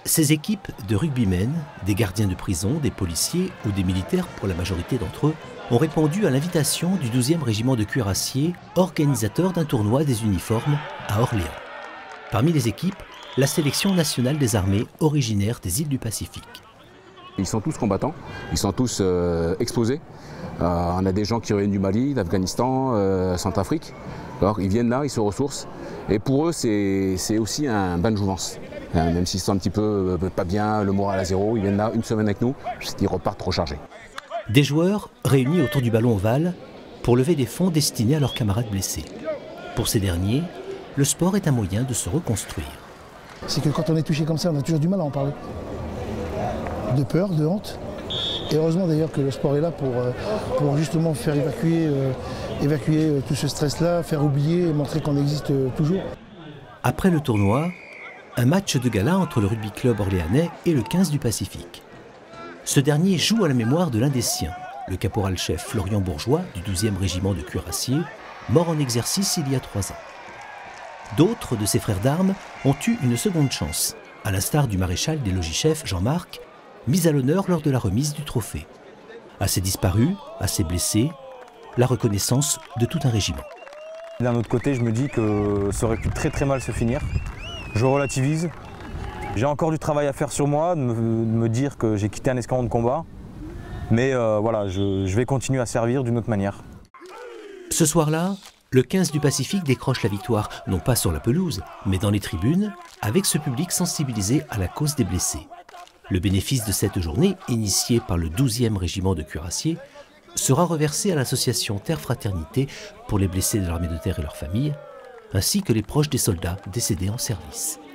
Ces équipes de rugbymen, des gardiens de prison, des policiers ou des militaires pour la majorité d'entre eux, ont répondu à l'invitation du 12e régiment de cuirassiers, organisateur d'un tournoi des uniformes à Orléans. Parmi les équipes, la sélection nationale des armées originaires des îles du Pacifique. Ils sont tous combattants, ils sont tous exposés. On a des gens qui reviennent du Mali, d'Afghanistan, Centrafrique. Alors, ils viennent là, ils se ressourcent. Et pour eux, c'est aussi un bain de jouvence. Même s'ils sont un petit peu pas bien, le moral à zéro, ils viennent là une semaine avec nous, ils repartent rechargés. Des joueurs réunis autour du ballon ovale pour lever des fonds destinés à leurs camarades blessés. Pour ces derniers, le sport est un moyen de se reconstruire. C'est que quand on est touché comme ça, on a toujours du mal à en parler. De peur, de honte. Et heureusement d'ailleurs que le sport est là pour justement faire évacuer tout ce stress-là, faire oublier et montrer qu'on existe toujours. Après le tournoi, un match de gala entre le rugby club orléanais et le 15 du Pacifique. Ce dernier joue à la mémoire de l'un des siens, le caporal-chef Florian Bourgeois du 12e régiment de cuirassiers, mort en exercice il y a 3 ans. D'autres de ses frères d'armes ont eu une seconde chance, à l'instar du maréchal des logis-chefs Jean-Marc, mis à l'honneur lors de la remise du trophée. À ses disparus, à ses blessés, la reconnaissance de tout un régiment. D'un autre côté, je me dis que ça aurait pu très mal se finir. Je relativise. J'ai encore du travail à faire sur moi, de me dire que j'ai quitté un escadron de combat. Mais voilà, je vais continuer à servir d'une autre manière. Ce soir-là, le 15 du Pacifique décroche la victoire, non pas sur la pelouse, mais dans les tribunes, avec ce public sensibilisé à la cause des blessés. Le bénéfice de cette journée, initiée par le 12e régiment de cuirassiers, sera reversé à l'association Terre Fraternité pour les blessés de l'armée de terre et leurs familles, ainsi que les proches des soldats décédés en service.